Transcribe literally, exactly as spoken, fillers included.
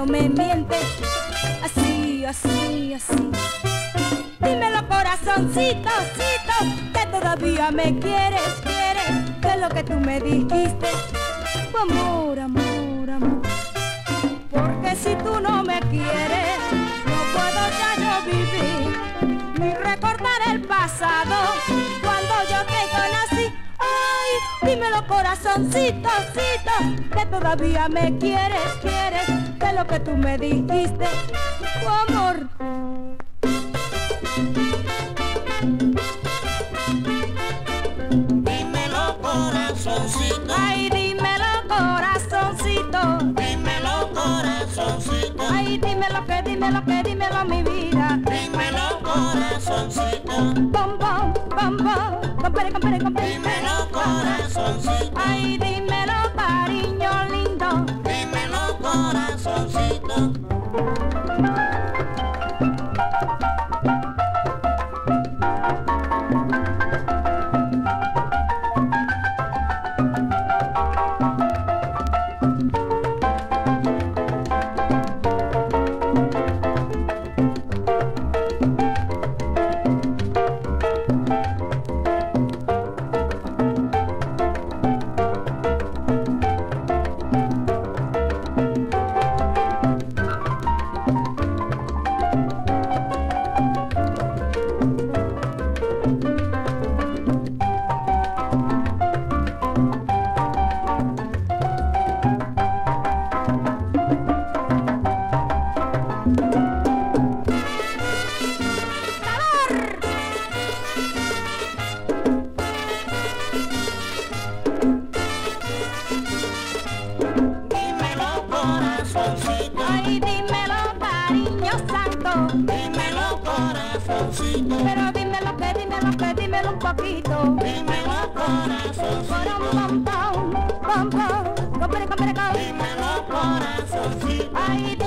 no me mientes, así, así, así. Dímelo corazoncito, cito, que todavía me quieres, quieres, que es lo que tú me dijiste. Tu amor, amor, amor. Porque si tú no me quieres, no puedo ya yo vivir, ni recordar el pasado, cuando yo te conocí. Ay, dímelo corazoncito, cito, que todavía me quieres, quieres, que es lo que tú me dijiste. Tu amor. Dímelo corazoncito, Ay, dímelo corazoncito, dímelo corazoncito, ay, dímelo que, dímelo que, dímelo mi vida. dímelo corazoncito, Bom, bom, bom, bom, compere, compere, compere. dímelo corazoncito, Ay, dímelo cariño lindo. dímelo corazoncito. Ay, dímelo cariño santo, Dímelo corazoncito, pero dímelo que, dímelo que, dímelo un poquito. dímelo corazoncito, Bom, bom, bom, bom, bom, compere, compere, compere. dímelo corazoncito, Ay,